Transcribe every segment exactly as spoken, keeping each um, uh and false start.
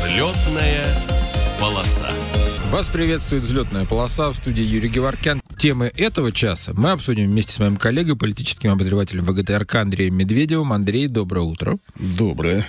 Взлетная полоса. Вас приветствует «Взлетная полоса», в студии Юрий Геворкян. Темы этого часа мы обсудим вместе с моим коллегой, политическим обозревателем ВГТРК Андреем Медведевым. Андрей, доброе утро. Доброе.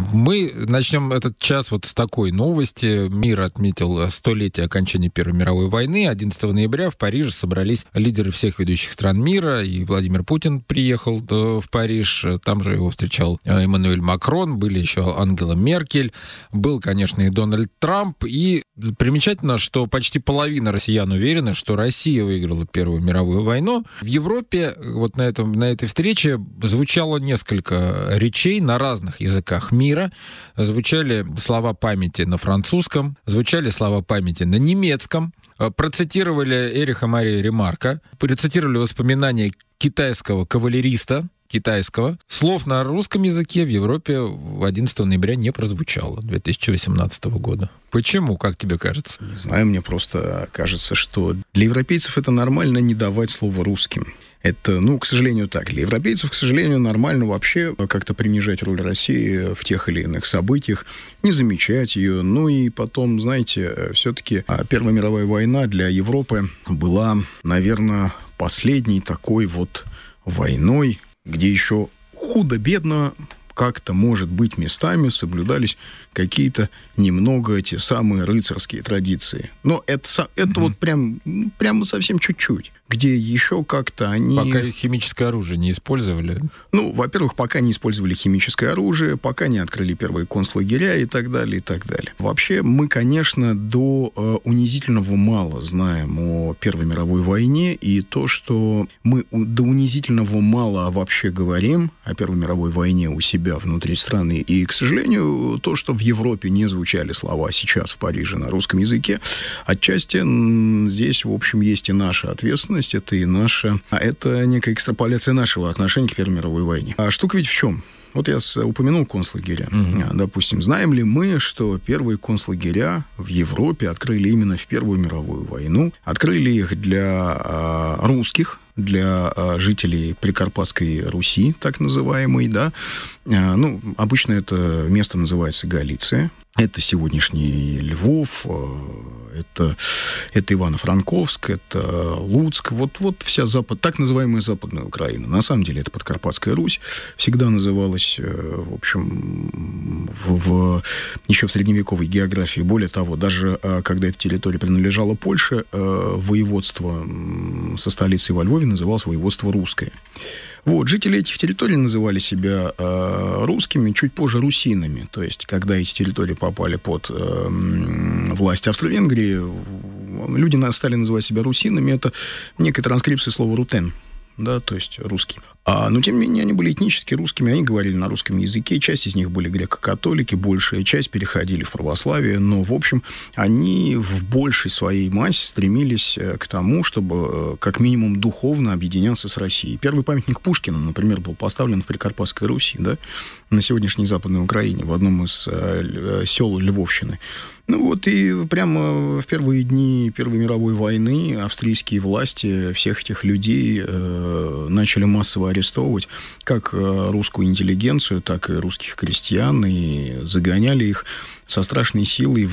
Мы начнем этот час вот с такой новости. Мир отметил столетие окончания Первой мировой войны. одиннадцатого ноября в Париже собрались лидеры всех ведущих стран мира. И Владимир Путин приехал в Париж. Там же его встречал Эммануэль Макрон. Были еще Ангела Меркель. Был, конечно, и Дональд Трамп. И примечательно, что почти половина россиян уверены, что Россия выиграла Первую мировую войну. В Европе вот на, этом, на этой встрече звучало несколько речей на разных языках мира. Звучали слова памяти на французском, звучали слова памяти на немецком. Процитировали Эриха Мария Ремарка, процитировали воспоминания китайского кавалериста, китайского. Слов на русском языке в Европе одиннадцатого ноября не прозвучало две тысячи восемнадцатого года. Почему, как тебе кажется? Не знаю, мне просто кажется, что для европейцев это нормально не давать слово русским. Это, ну, к сожалению, так. Для европейцев, к сожалению, нормально вообще как-то принижать роль России в тех или иных событиях, не замечать ее. Ну и потом, знаете, все-таки Первая мировая война для Европы была, наверное, последней такой вот войной, где еще худо-бедно как-то, может быть, местами соблюдались какие-то немного те самые рыцарские традиции. Но это, это mm-hmm. вот прям, прямо совсем чуть-чуть, где еще как-то они... Пока химическое оружие не использовали? Ну, во-первых, пока не использовали химическое оружие, пока не открыли первые концлагеря и так далее, и так далее. Вообще, мы, конечно, до э, унизительного мало знаем о Первой мировой войне, и то, что мы до унизительного мало вообще говорим о Первой мировой войне у себя внутри страны, и, к сожалению, то, что в Европе не звучали слова сейчас в Париже на русском языке, отчасти здесь, в общем, есть и наша ответственность, это и наша... А это некая экстраполяция нашего отношения к Первой мировой войне. А штука ведь в чем? Вот я упомянул концлагеря. Mm-hmm. Допустим, знаем ли мы, что первые концлагеря в Европе открыли именно в Первую мировую войну? Открыли их для э, русских, для э, жителей Прикарпатской Руси, так называемой, да. Э, ну, обычно это место называется Галиция. Это сегодняшний Львов, это, это Ивано-Франковск, это Луцк. Вот, вот вся запад, так называемая Западная Украина. На самом деле это Подкарпатская Русь. Всегда называлась, в общем, в, в, еще в средневековой географии. Более того, даже когда эта территория принадлежала Польше, воеводство со столицей во Львове называлось воеводство Русское. Вот, жители этих территорий называли себя э, русскими, чуть позже русинами. То есть, когда эти территории попали под э, власть Австро-Венгрии, люди стали называть себя русинами. Это некая транскрипция слова «рутен», да, то есть русский. А, но, тем не менее, они были этнически русскими, они говорили на русском языке, часть из них были греко-католики, большая часть переходили в православие, но, в общем, они в большей своей массе стремились к тому, чтобы, как минимум, духовно объединяться с Россией. Первый памятник Пушкину, например, был поставлен в Прикарпатской Руси, да, на сегодняшней Западной Украине, в одном из э, сел Львовщины. Ну вот, и прямо в первые дни Первой мировой войны австрийские власти всех этих людей э, начали массово арестовывать как русскую интеллигенцию, так и русских крестьян, и загоняли их со страшной силой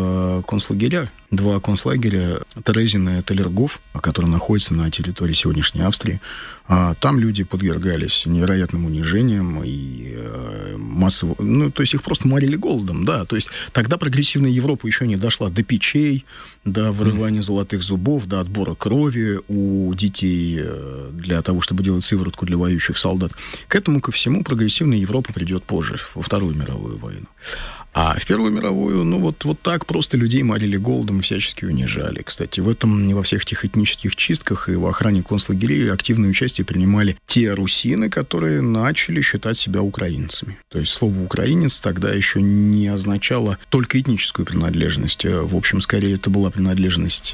в концлагеря. Два концлагеря, Терезино и Талергов, которые находятся на территории сегодняшней Австрии. Там люди подвергались невероятным унижениям и массово... Ну, то есть их просто морили голодом, да. То есть тогда прогрессивная Европа еще не дошла до печей, до вырывания mm. золотых зубов, до отбора крови у детей для того, чтобы делать сыворотку для воюющих солдат. К этому, ко всему, прогрессивная Европа придет позже, во Вторую мировую войну. А в Первую мировую, ну, вот, вот так просто людей морили голодом и всячески унижали. Кстати, в этом, во всех этих этнических чистках и в охране концлагерей активное участие принимали те русины, которые начали считать себя украинцами. То есть слово «украинец» тогда еще не означало только этническую принадлежность. В общем, скорее, это была принадлежность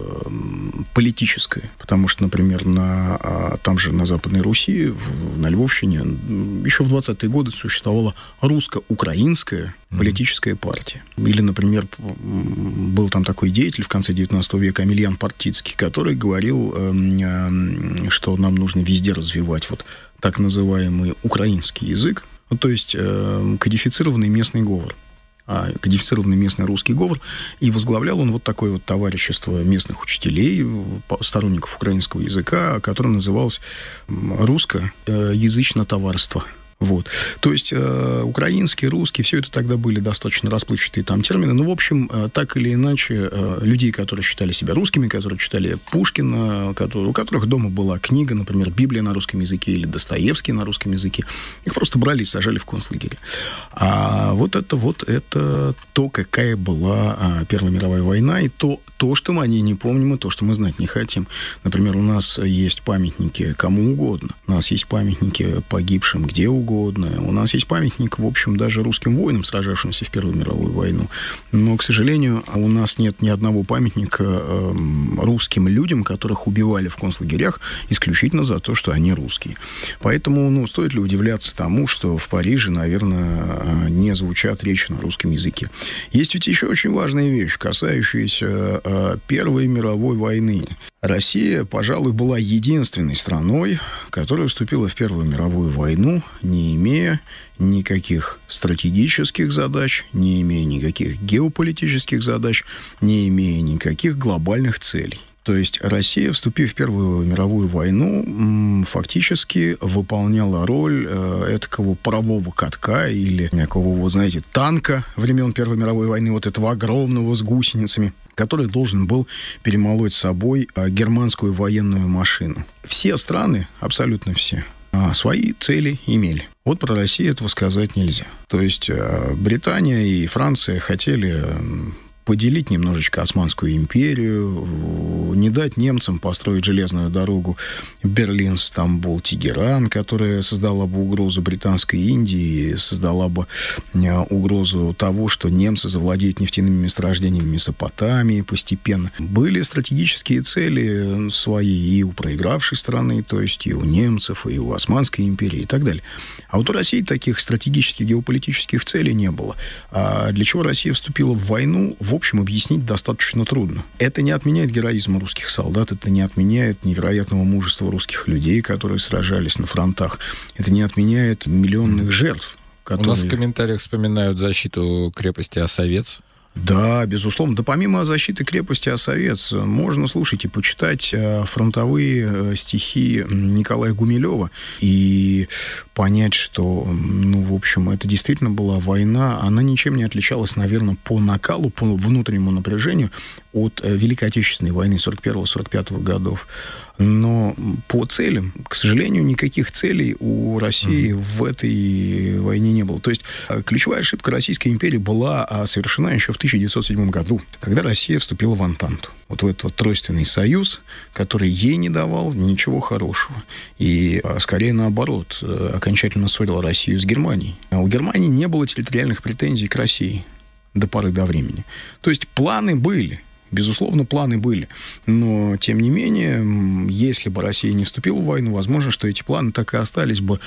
политическая. Потому что, например, на, там же на Западной Руси, на Львовщине, еще в двадцатые годы существовала русско-украинская политическая партия. Или, например, был там такой деятель в конце девятнадцатого века Амельян Партицкий, который говорил, что нам нужно везде развивать вот так называемый украинский язык, то есть кодифицированный местный говор. а кодифицированный местный русский говор, и возглавлял он вот такое вот товарищество местных учителей, сторонников украинского языка, которое называлось «Русско-язычное товарство». Вот. То есть э, украинский, русский, все это тогда были достаточно расплывчатые там термины. Но, в общем, э, так или иначе, э, людей, которые считали себя русскими, которые читали Пушкина, которые, у которых дома была книга, например, Библия на русском языке или Достоевский на русском языке, их просто брали и сажали в концлагеря. А вот это вот это то, какая была а, Первая мировая война, и то, то, что мы о ней не помним, и то, что мы знать не хотим. Например, у нас есть памятники кому угодно. У нас есть памятники погибшим где угодно. Угодно. У нас есть памятник, в общем, даже русским воинам, сражавшимся в Первую мировую войну. Но, к сожалению, у нас нет ни одного памятника э, русским людям, которых убивали в концлагерях исключительно за то, что они русские. Поэтому, ну, стоит ли удивляться тому, что в Париже, наверное, не звучат речи на русском языке. Есть ведь еще очень важная вещь, касающаяся э, Первой мировой войны. Россия, пожалуй, была единственной страной, которая вступила в Первую мировую войну, не имея никаких стратегических задач, не имея никаких геополитических задач, не имея никаких глобальных целей. То есть Россия, вступив в Первую мировую войну, фактически выполняла роль э, этакого парового катка или некого, вот, знаете, танка времен Первой мировой войны, вот этого огромного с гусеницами, который должен был перемолоть с собой э, германскую военную машину. Все страны, абсолютно все, э, свои цели имели. Вот про Россию этого сказать нельзя. То есть э, Британия и Франция хотели... Э, поделить немножечко Османскую империю, не дать немцам построить железную дорогу Берлин, Стамбул, Тегеран, которая создала бы угрозу Британской Индии, создала бы угрозу того, что немцы завладеют нефтяными месторождениями Месопотамии постепенно. Были стратегические цели свои и у проигравшей страны, то есть и у немцев, и у Османской империи и так далее. А вот у России таких стратегических геополитических целей не было. А для чего Россия вступила в войну, в В общем, объяснить достаточно трудно. Это не отменяет героизма русских солдат, это не отменяет невероятного мужества русских людей, которые сражались на фронтах. Это не отменяет миллионных жертв, которые... У нас в комментариях вспоминают защиту крепости Осовец. Да, безусловно. Да помимо защиты крепости Осовец, можно, слушайте, почитать фронтовые стихи Николая Гумилева и понять, что, ну, в общем, это действительно была война. Она ничем не отличалась, наверное, по накалу, по внутреннему напряжению от Великой Отечественной войны сорок первого — сорок пятого годов. Но по целям, к сожалению, никаких целей у России mm-hmm. в этой войне не было. То есть ключевая ошибка Российской империи была совершена еще в тысяча девятьсот седьмом году, когда Россия вступила в Антанту. Вот в этот вот тройственный союз, который ей не давал ничего хорошего. И скорее наоборот, окончательно ссорил Россию с Германией. А у Германии не было территориальных претензий к России до поры до времени. То есть планы были. Безусловно, планы были. Но, тем не менее, если бы Россия не вступила в войну, возможно, что эти планы так и остались бы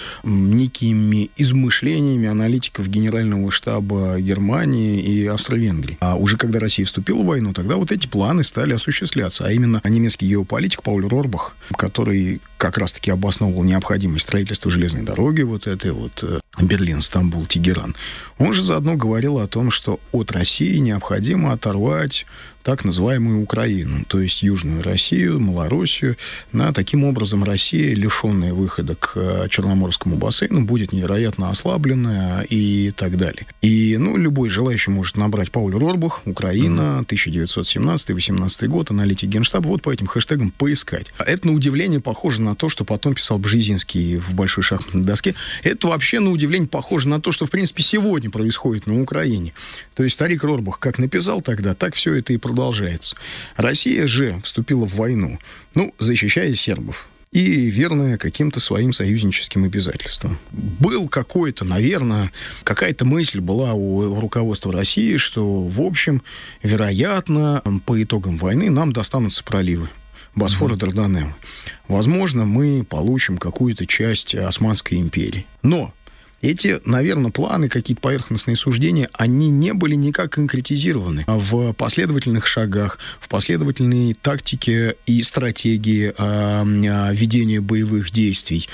некими измышлениями аналитиков Генерального штаба Германии и Австро-Венгрии. А уже когда Россия вступила в войну, тогда вот эти планы стали осуществляться. А именно немецкий геополитик Пауль Рорбах, который как раз-таки обосновывал необходимость строительства железной дороги, вот этой вот Берлин, Стамбул, Тегеран, он же заодно говорил о том, что от России необходимо оторвать так называемую Украину, то есть Южную Россию, Малороссию. На, таким образом, Россия, лишенная выхода к Черноморскому бассейну, будет невероятно ослабленная и так далее. И, ну, любой желающий может набрать Пауль Рорбах, Украина, тысяча девятьсот семнадцатый — восемнадцатый год, аналитик Генштаба, вот по этим хэштегам поискать. Это, на удивление, похоже на то, что потом писал Бжезинский в большой шахматной доске. Это вообще, на удивление, похоже на то, что, в принципе, сегодня происходит на Украине. То есть старик Рорбах как написал тогда, так все это и продолжается. Россия же вступила в войну, ну, защищая сербов и верная каким-то своим союзническим обязательствам. Был какой-то, наверное, какая-то мысль была у руководства России, что, в общем, вероятно, по итогам войны нам достанутся проливы Босфора, mm-hmm. Дарданеллы. Возможно, мы получим какую-то часть Османской империи. Но Эти, наверное, планы, какие-то поверхностные суждения, они не были никак конкретизированы в последовательных шагах, в последовательной тактике и стратегии э, ведения боевых действий.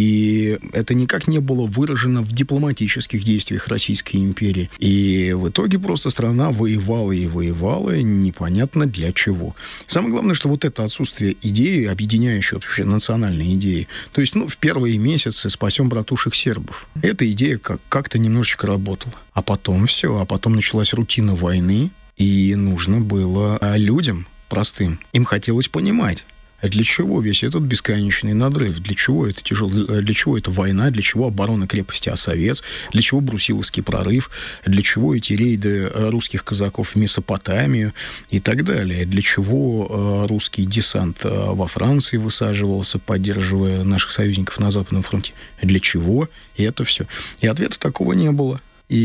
И это никак не было выражено в дипломатических действиях Российской империи. И в итоге просто страна воевала и воевала, непонятно для чего. Самое главное, что вот это отсутствие идеи, объединяющей вообще национальной идеи, то есть, ну, в первые месяцы спасем братушек сербов. Эта идея как- как-то немножечко работала. А потом все, а потом началась рутина войны, и нужно было людям простым, им хотелось понимать, для чего весь этот бесконечный надрыв? Для чего это тяжело? Для чего это война? Для чего оборона крепости Осовец? Для чего Брусиловский прорыв? Для чего эти рейды русских казаков в Месопотамию и так далее? Для чего русский десант во Франции высаживался, поддерживая наших союзников на Западном фронте? Для чего? И это все. И ответа такого не было.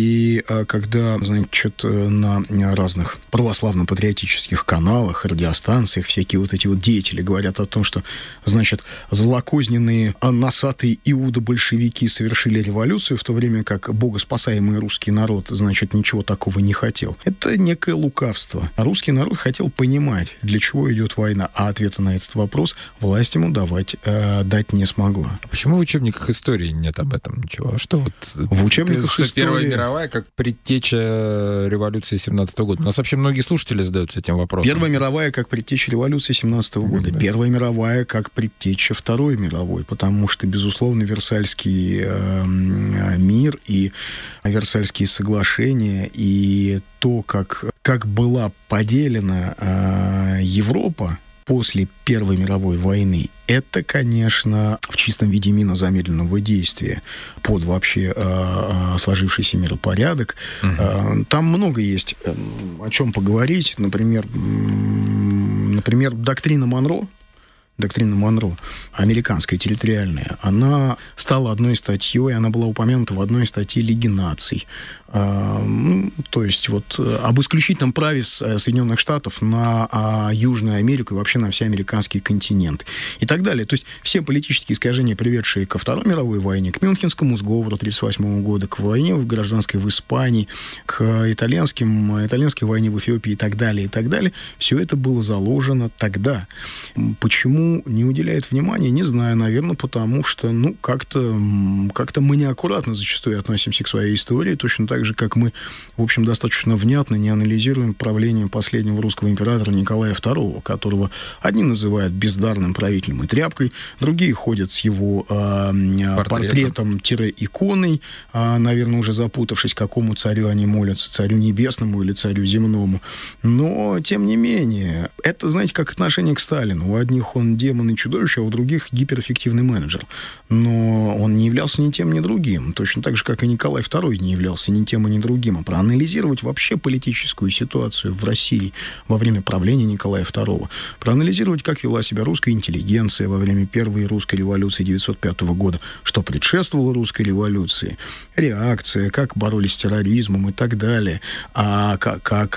И когда, значит, на разных православно-патриотических каналах, радиостанциях всякие вот эти вот деятели говорят о том, что, значит, злокозненные носатые иудо-большевики совершили революцию, в то время как богоспасаемый русский народ, значит, ничего такого не хотел. Это некое лукавство. А русский народ хотел понимать, для чего идет война, а ответа на этот вопрос власть ему давать, э, дать не смогла. Почему в учебниках истории нет об этом ничего? Что вот... В учебниках что истории... Первая мировая как предтеча революции семнадцатого года. У нас вообще многие слушатели задаются этим вопросом. Первая мировая как предтеча революции семнадцатого года. Да. Первая мировая как предтеча Второй мировой, потому что, безусловно, Версальский э, мир и Версальские соглашения и то, как, как была поделена э, Европа после Первой мировой войны, это, конечно, в чистом виде мина замедленного действия под вообще э, сложившийся миропорядок. Угу. Э, там много есть э, о чем поговорить. Например, э, например, доктрина Монро, доктрина Монро, американская, территориальная, она стала одной статьей, она была упомянута в одной статье Лиги наций. А, ну, то есть вот об исключительном праве Соединенных Штатов на а, Южную Америку и вообще на всеамериканский континент и так далее. То есть все политические искажения, приведшие ко Второй мировой войне, к Мюнхенскому сговору тысяча девятьсот тридцать восьмого года, к войне гражданской в Испании, к итальянским, итальянской войне в Эфиопии и так далее, и так далее, все это было заложено тогда. Почему не уделяет внимания, не знаю, наверное, потому что, ну, как-то, как-то мы неаккуратно зачастую относимся к своей истории, точно так же, как мы, в общем, достаточно внятно не анализируем правление последнего русского императора Николая второго, которого одни называют бездарным правителем и тряпкой, другие ходят с его э, портретом-иконой, э, наверное, уже запутавшись, какому царю они молятся, царю небесному или царю земному. Но, тем не менее, это, знаете, как отношение к Сталину. У одних он демон и чудовище, а у других гиперэффективный менеджер. Но он не являлся ни тем, ни другим. Точно так же, как и Николай второй не являлся ни тем, и ни другим. А проанализировать вообще политическую ситуацию в России во время правления Николая второго. Проанализировать, как вела себя русская интеллигенция во время Первой русской революции девятьсот пятого года, что предшествовало русской революции, реакция, как боролись с терроризмом и так далее, а как, как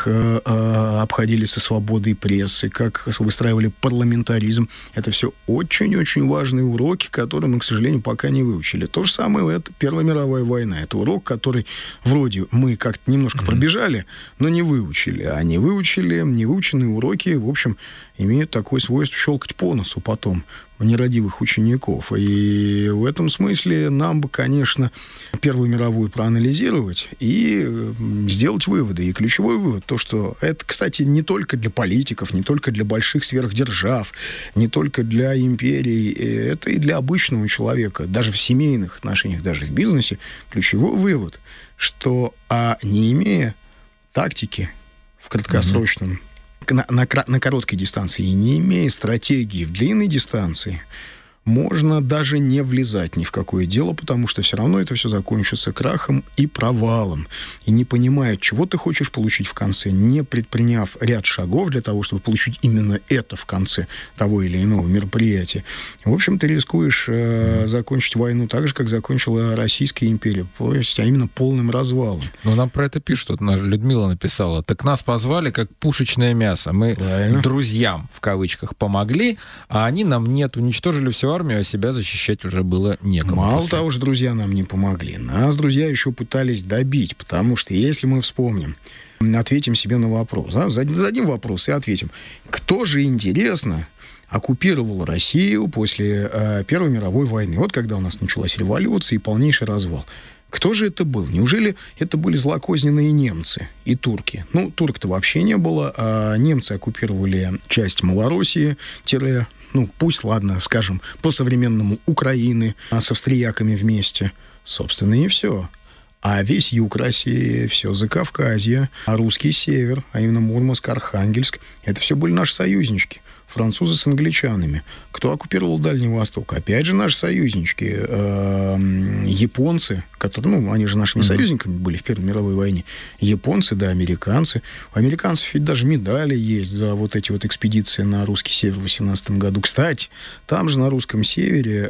э, обходились со свободой прессы, как выстраивали парламентаризм. Это все очень-очень важные уроки, которые мы, к сожалению, пока не выучили. То же самое это Первая мировая война. Это урок, который вроде мы как-то немножко mm-hmm. пробежали, но не выучили. А не выучили, невыученные уроки, в общем, имеют такое свойство щелкать по носу потом у нерадивых учеников. И в этом смысле нам бы, конечно, Первую мировую проанализировать и сделать выводы. И ключевой вывод, то, что это, кстати, не только для политиков, не только для больших сверхдержав, не только для империй, это и для обычного человека, даже в семейных отношениях, даже в бизнесе. Ключевой вывод, что, а не имея тактики в краткосрочном, mm-hmm. На, на, на короткой дистанции, не имея стратегии в длинной дистанции, можно даже не влезать ни в какое дело, потому что все равно это все закончится крахом и провалом. И не понимая, чего ты хочешь получить в конце, не предприняв ряд шагов для того, чтобы получить именно это в конце того или иного мероприятия, в общем, ты рискуешь э, закончить войну так же, как закончила Российская империя, то есть, а именно полным развалом. Ну, нам про это пишут. Вот Людмила написала. Так нас позвали как пушечное мясо. Мы Правильно. Друзьям, в кавычках, помогли, а они нам нет, уничтожили всю армию, а себя защищать уже было некому. Мало после. того, что друзья нам не помогли, нас друзья еще пытались добить, потому что если мы вспомним, ответим себе на вопрос, да, зададим вопрос и ответим, кто же, интересно, оккупировал Россию после э, Первой мировой войны? Вот когда у нас началась революция и полнейший развал. Кто же это был? Неужели это были злокозненные немцы и турки? Ну, турок-то вообще не было, а немцы оккупировали часть Малороссии, тире, ну, пусть, ладно, скажем, по-современному Украины с австрияками вместе. Собственно, и все. А весь юг России, все Закавказье, а русский север, а именно Мурманск, Архангельск, это все были наши союзнички. Французы с англичанами. Кто оккупировал Дальний Восток? Опять же наши союзнички. Э-э- японцы, которые, ну, они же нашими mm-hmm. союзниками были в Первой мировой войне. Японцы, да, американцы. У американцев ведь даже медали есть за вот эти вот экспедиции на русский север в восемнадцатом году. Кстати, там же на русском севере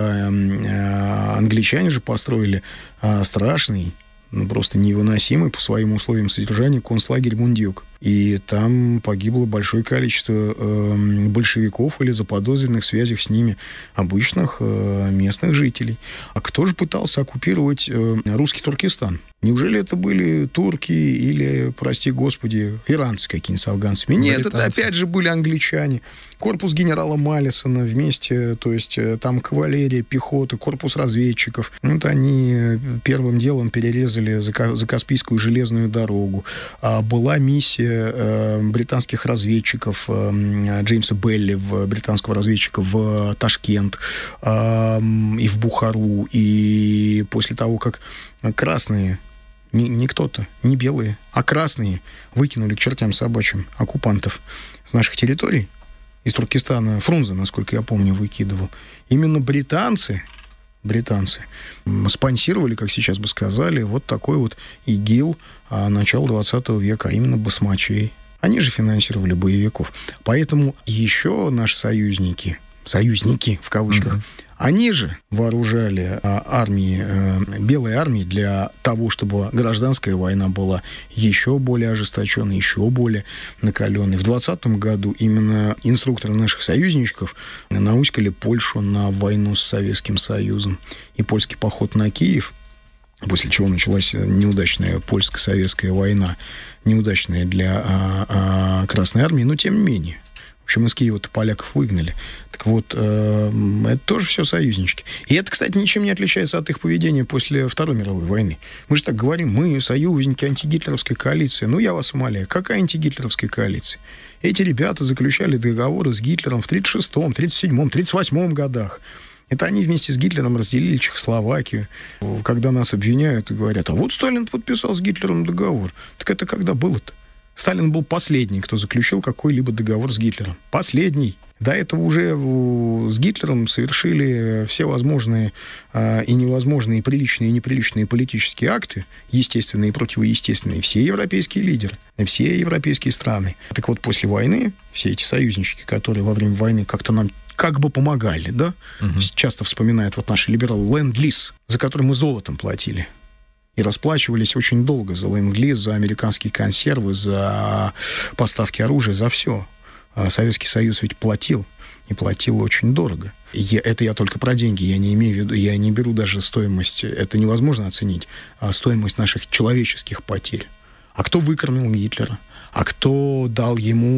э-э- англичане же построили э- страшный, ну, просто невыносимый по своим условиям содержания концлагерь Мундюк. И там погибло большое количество э, большевиков или заподозренных в связях с ними обычных э, местных жителей. А кто же пытался оккупировать э, русский Туркестан? Неужели это были турки или, прости господи, иранцы какие-нибудь с афганцами? Нет, британцы. Это опять же были англичане. Корпус генерала Маллисона вместе, то есть там кавалерия, пехота, корпус разведчиков. Вот они первым делом перерезали Закаспийскую железную дорогу. А была миссия британских разведчиков, Джеймса Белли, британского разведчика, в Ташкент и в Бухару. И после того, как красные, не, не кто-то, не белые, а красные выкинули к чертям собачьим оккупантов с наших территорий, из Туркестана Фрунзе, насколько я помню, выкидывал, именно британцы, британцы спонсировали, как сейчас бы сказали, вот такой вот ИГИЛ а, начала двадцатого века, а именно басмачей. Они же финансировали боевиков. Поэтому еще наши союзники, союзники в кавычках, mm-hmm. они же вооружали а, армии, а, белые армии для того, чтобы гражданская война была еще более ожесточенной, еще более накаленной. В двадцатом году именно инструкторы наших союзничков науськали Польшу на войну с Советским Союзом. И польский поход на Киев, после чего началась неудачная польско-советская война, неудачная для а, а, Красной Армии, но тем не менее. В общем, из Киева-то поляков выгнали. Так вот, э, это тоже все союзнички. И это, кстати, ничем не отличается от их поведения после Второй мировой войны. Мы же так говорим, мы союзники антигитлеровской коалиции. Ну, я вас умоляю, какая антигитлеровская коалиция? Эти ребята заключали договоры с Гитлером в тридцать шестом, тридцать седьмом, тридцать восьмом годах. Это они вместе с Гитлером разделили Чехословакию. Когда нас обвиняют и говорят, а вот Сталин подписал с Гитлером договор. Так это когда было-то? Сталин был последний, кто заключил какой-либо договор с Гитлером. Последний. До этого уже с Гитлером совершили все возможные э, и невозможные, и приличные, и неприличные политические акты, естественные и противоестественные, все европейские лидеры, все европейские страны. Так вот, после войны все эти союзнички, которые во время войны как-то нам как бы помогали, да, угу. часто вспоминают вот наши либералы ленд-лиз, за который мы золотом платили. И расплачивались очень долго за ленд-лиз, за американские консервы, за поставки оружия, за все. Советский Союз ведь платил, и платил очень дорого. Я, это я только про деньги, я не имею в виду, я не беру даже стоимость, это невозможно оценить, а стоимость наших человеческих потерь. А кто выкормил Гитлера? А кто дал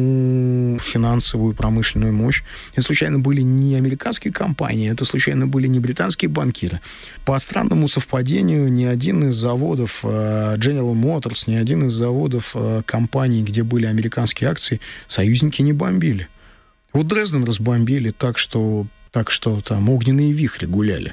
ему финансовую промышленную мощь? Это случайно были не американские компании, это случайно были не британские банкиры. По странному совпадению, ни один из заводов General Motors, ни один из заводов компаний, где были американские акции, союзники не бомбили. Вот Дрезден разбомбили так, что... Так что там огненные вихри гуляли.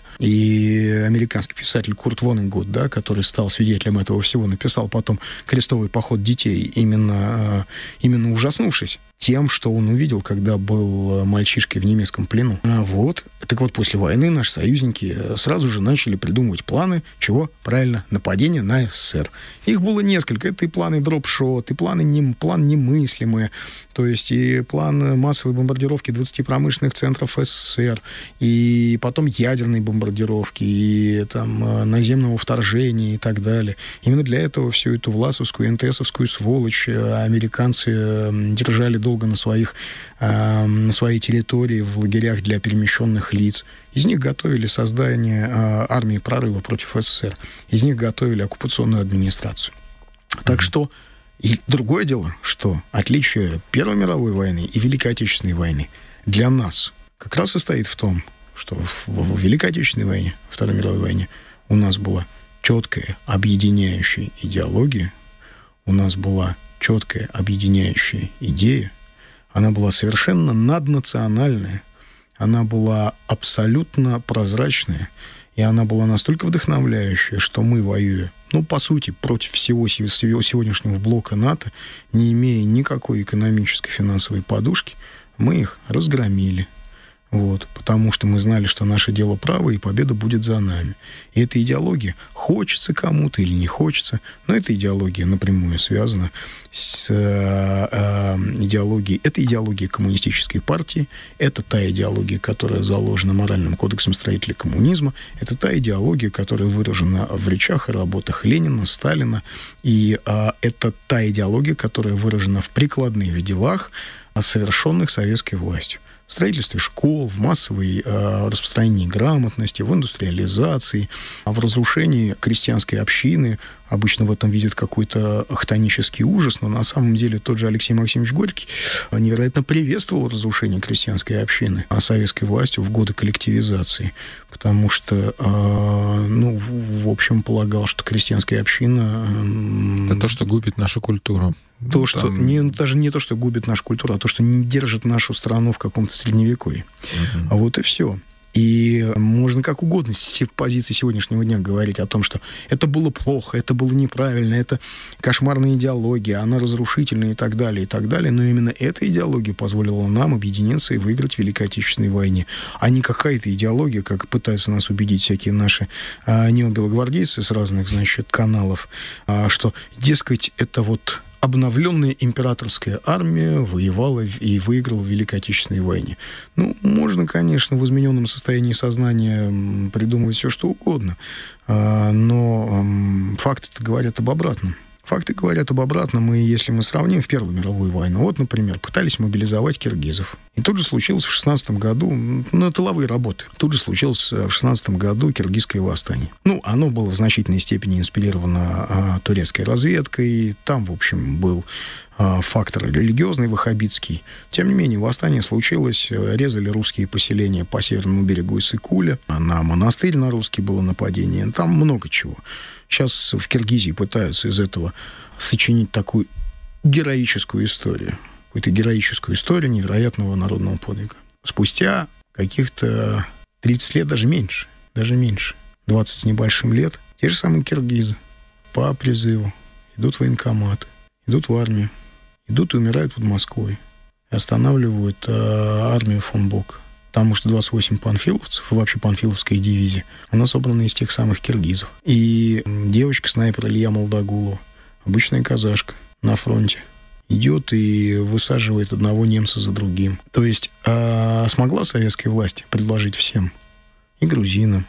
И американский писатель Курт Воннегут, да, который стал свидетелем этого всего, написал потом «Крестовый поход детей», именно, именно ужаснувшись тем, что он увидел, когда был мальчишкой в немецком плену. А вот. Так вот, после войны наши союзники сразу же начали придумывать планы, чего? Правильно, нападения на СССР. Их было несколько. Это и планы дропшот, и планы не, план немыслимые, то есть и план массовой бомбардировки двадцати промышленных центров СССР, и потом ядерной бомбардировки, и там наземного вторжения и так далее. Именно для этого всю эту власовскую, эн тэ эсовскую сволочь американцы держали долго долго на, своих, э, на своей территории в лагерях для перемещенных лиц. Из них готовили создание э, армии прорыва против СССР. Из них готовили оккупационную администрацию. Mm-hmm. Так что и другое дело, что отличие Первой мировой войны и Великой Отечественной войны для нас как раз и стоит в том, что в, в Великой Отечественной войне, Второй мировой войне у нас была четкая объединяющая идеология, у нас была четкая объединяющая идея, она была совершенно наднациональная, она была абсолютно прозрачная, и она была настолько вдохновляющая, что мы, воюя, ну, по сути, против всего сегодняшнего блока НАТО, не имея никакой экономической финансовой подушки, мы их разгромили. Вот, потому что мы знали, что наше дело право, и победа будет за нами. И эта идеология, хочется кому-то или не хочется, но эта идеология напрямую связана с э, э, идеологией. Это идеология коммунистической партии, это та идеология, которая заложена моральным кодексом строителей коммунизма, это та идеология, которая выражена в речах и работах Ленина, Сталина, и э, это та идеология, которая выражена в прикладных делах, совершенных советской властью. В строительстве школ, в массовом э, распространении грамотности, в индустриализации, в разрушении крестьянской общины. Обычно в этом видят какой-то хтонический ужас, но на самом деле тот же Алексей Максимович Горький невероятно приветствовал разрушение крестьянской общины советской властью в годы коллективизации, потому что, э, ну, в общем, полагал, что крестьянская община... Э, Это то, что губит нашу культуру. То, ну, что там... не, даже не то, что губит нашу культуру, а то, что не держит нашу страну в каком-то средневековье. Uh-huh. А вот и все. И можно как угодно с позиции сегодняшнего дня говорить о том, что это было плохо, это было неправильно, это кошмарная идеология, она разрушительная и так далее, и так далее. Но именно эта идеология позволила нам объединиться и выиграть в Великой Отечественной войне. А не какая-то идеология, как пытаются нас убедить всякие наши а, необелогвардейцы с разных, значит, каналов, а, что, дескать, это вот... обновленная императорская армия воевала и выиграла в Великой Отечественной войне. Ну, можно, конечно, в измененном состоянии сознания придумывать все, что угодно, но факты-то говорят об обратном. Факты говорят об обратном, и если мы сравним в Первую мировую войну, вот, например, пытались мобилизовать киргизов. И тут же случилось в шестнадцатом году, ну, тыловые работы, тут же случилось в шестнадцатом году киргизское восстание. Ну, оно было в значительной степени инспирировано а, турецкой разведкой, там, в общем, был а, фактор религиозный, ваххабитский. Тем не менее, восстание случилось, резали русские поселения по северному берегу Иссык-Куля, на монастырь на русский было нападение, там много чего. Сейчас в Киргизии пытаются из этого сочинить такую героическую историю. Какую-то героическую историю невероятного народного подвига. Спустя каких-то тридцать лет, даже меньше, даже меньше, двадцать с небольшим лет, те же самые киргизы по призыву идут в военкоматы, идут в армию, идут и умирают под Москвой. И останавливают э, армию фон Бока. Потому что двадцать восемь панфиловцев, и вообще панфиловская дивизия, она собрана из тех самых киргизов. И девочка-снайпер Илья Молдогулова, обычная казашка на фронте, идет и высаживает одного немца за другим. То есть а смогла советская власть предложить всем, и грузинам,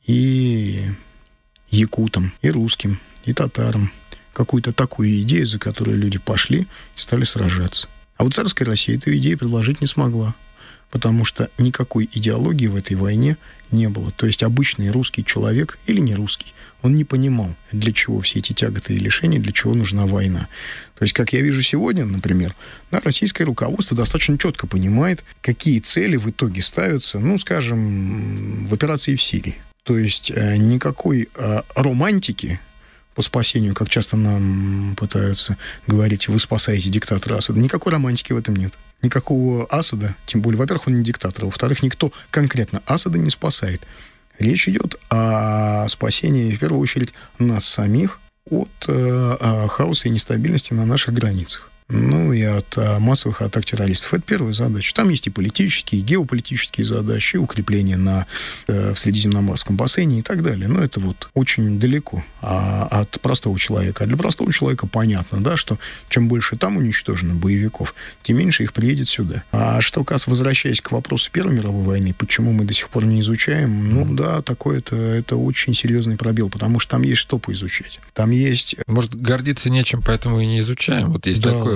и якутам, и русским, и татарам, какую-то такую идею, за которую люди пошли и стали сражаться. А вот царская Россия эту идею предложить не смогла. Потому что никакой идеологии в этой войне не было. То есть обычный русский человек или не русский, он не понимал, для чего все эти тяготы и лишения, для чего нужна война. То есть, как я вижу сегодня, например, да, российское руководство достаточно четко понимает, какие цели в итоге ставятся, ну, скажем, в операции в Сирии. То есть э, никакой э, романтики по спасению, как часто нам пытаются говорить, вы спасаете диктатора Асада. Никакой романтики в этом нет. Никакого Асада, тем более, во-первых, он не диктатор, а во-вторых, никто конкретно Асада не спасает. Речь идет о спасении, в первую очередь, нас самих от э, хаоса и нестабильности на наших границах. Ну и от а, массовых атак террористов. Это первая задача. Там есть и политические, и геополитические задачи, и укрепление на, э, в Средиземноморском бассейне и так далее. Но это вот очень далеко а, от простого человека. А для простого человека понятно, да, что чем больше там уничтожено боевиков, тем меньше их приедет сюда. А что, как возвращаясь к вопросу Первой мировой войны, почему мы до сих пор не изучаем, ну да, такой это, это очень серьезный пробел, потому что там есть что поизучать. Там есть... Может, гордиться нечем, поэтому и не изучаем. Вот есть да, такое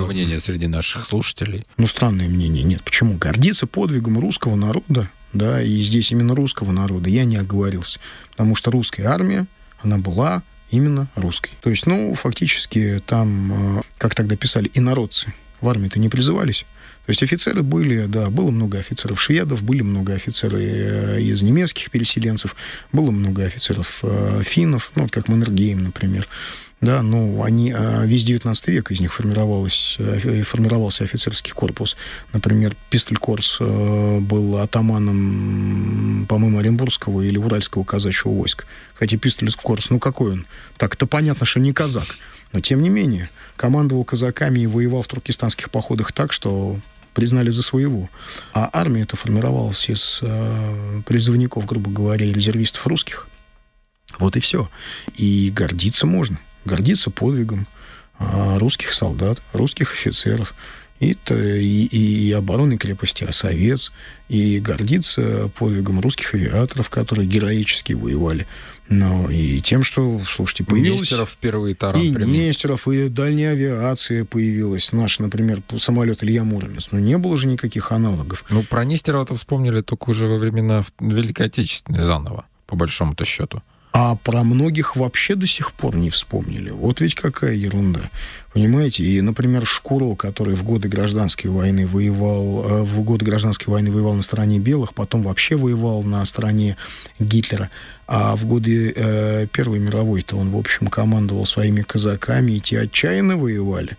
такое мнение среди наших слушателей. Ну, странное мнение. Нет, почему? Гордиться подвигом русского народа, да, и здесь именно русского народа, я не оговорился. Потому что русская армия, она была именно русской. То есть, ну, фактически там, как тогда писали, инородцы в армии-то не призывались. То есть офицеры были, да, было много офицеров-шведов, были много офицеров из немецких переселенцев, было много офицеров финнов, ну, вот как Маннергейм, например. Да, ну, они, весь девятнадцатый век из них формировалось, формировался офицерский корпус. Например, Пистоль-Корс был атаманом, по-моему, Оренбургского или Уральского казачьего войска. Хотя Пистоль-Корс, ну, какой он? Так-то понятно, что не казак. Но, тем не менее, командовал казаками и воевал в туркестанских походах так, что признали за своего. А армия это формировалась из э, призывников, грубо говоря, и резервистов русских. Вот и все. И гордиться можно. Гордиться подвигом э, русских солдат, русских офицеров. И, и, и обороной крепости Осовец. И гордиться подвигом русских авиаторов, которые героически воевали. Но и тем, что, слушайте, появилось... Нестеров впервые таран И применил. Нестеров, и дальняя авиация появилась. Наш, например, самолет Илья Муромец. Но не было же никаких аналогов. Ну, про Нестерова-то вспомнили только уже во времена Великой Отечественной заново, по большому-то счету. А про многих вообще до сих пор не вспомнили. Вот ведь какая ерунда. Понимаете? И, например, Шкуро, который в годы гражданской войны воевал, в годы гражданской войны воевал на стороне белых, потом вообще воевал на стороне Гитлера. А в годы э, Первой мировой-то он, в общем, командовал своими казаками, и те отчаянно воевали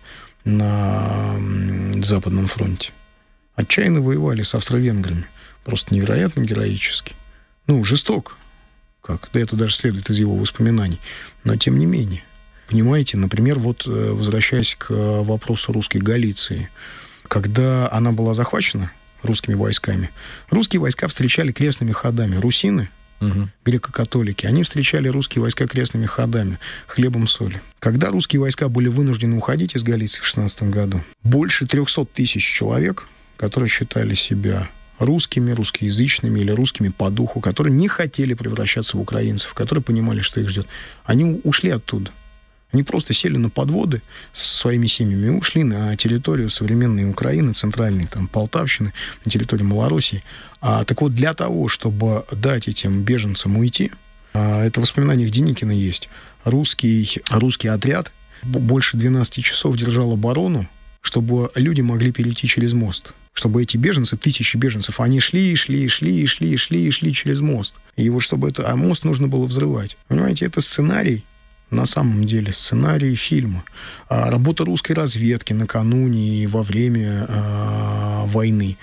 на м, Западном фронте. Отчаянно воевали с австро-венграми. Просто невероятно героически. Ну, жестоко. Как? Да это даже следует из его воспоминаний. Но тем не менее. Понимаете, например, вот возвращаясь к вопросу русской Галиции. Когда она была захвачена русскими войсками, русские войска встречали крестными ходами. Русины, угу. греко-католики, они встречали русские войска крестными ходами, хлебом, солью. Когда русские войска были вынуждены уходить из Галиции в шестнадцатом году, больше трехсот тысяч человек, которые считали себя русскими, русскоязычными или русскими по духу, которые не хотели превращаться в украинцев, которые понимали, что их ждет, они ушли оттуда. Они просто сели на подводы со своими семьями и ушли на территорию современной Украины, центральной там, Полтавщины, на территорию Малороссии. А, так вот, для того, чтобы дать этим беженцам уйти, а, это в воспоминаниях Деникина есть, русский, русский отряд больше двенадцати часов держал оборону, чтобы люди могли перейти через мост. Чтобы эти беженцы, тысячи беженцев, они шли, шли, шли, шли, шли, шли через мост. И вот чтобы это... А мост нужно было взрывать. Понимаете, это сценарий, на самом деле, сценарий фильма. А работа русской разведки накануне и во время а, войны.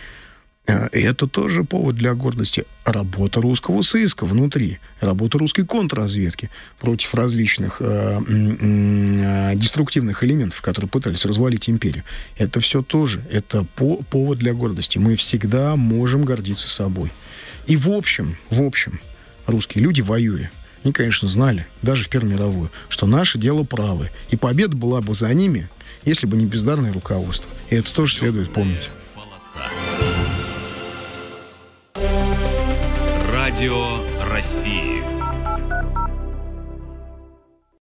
Это тоже повод для гордости. Работа русского сыска внутри, работа русской контрразведки против различных э, э, деструктивных элементов, которые пытались развалить империю. Это все тоже, это по, повод для гордости. Мы всегда можем гордиться собой. И в общем, в общем, русские люди, воюя, они, конечно, знали, даже в Первую мировую, что наше дело правое. И победа была бы за ними, если бы не бездарное руководство. И это тоже следует помнить. Радио России.